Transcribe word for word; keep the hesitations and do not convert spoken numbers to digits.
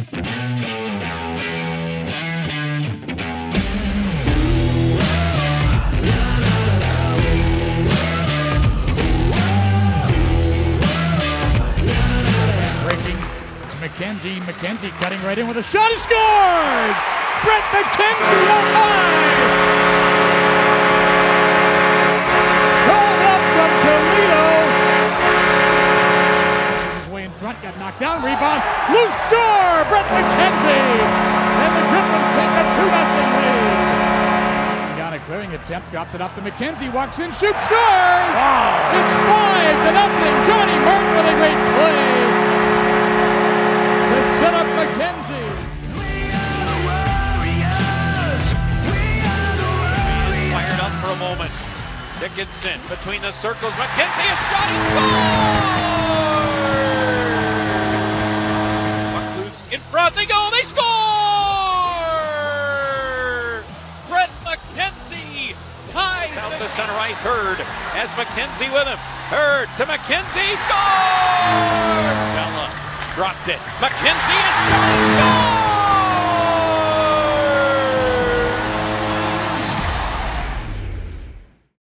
McKenzie, McKenzie cutting right in with a shot, he scores! Brett McKenzie up high! Called up from Toledo! This is his way in front, got knocked down, rebound, loose score! Brett McKenzie! And the Griffins take a two nothing lead! Down a clearing attempt, dropped it up to McKenzie, walks in, shoots, scores! Wow. It's five to nothing! Johnny Martin with a great play! Set up McKenzie. We are the Warriors. We are the Warriors. Fired up for a moment. Dickinson between the circles. McKenzie, a shot, he scores! Puck loose in front. They go. They score! Brett McKenzie ties out the center ice. Hurd has McKenzie with him. Hurd to McKenzie. Scores! Bella dropped it. McKenzie is shot. Goal!